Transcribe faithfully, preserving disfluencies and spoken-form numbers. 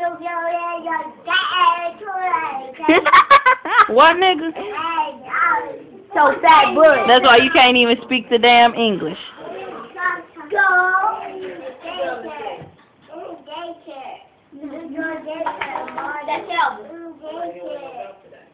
What, nigga? So fat butt. That's why you can't even speak the damn English. Go. Daycare. Daycare. Daycare. That's Elvis. Daycare.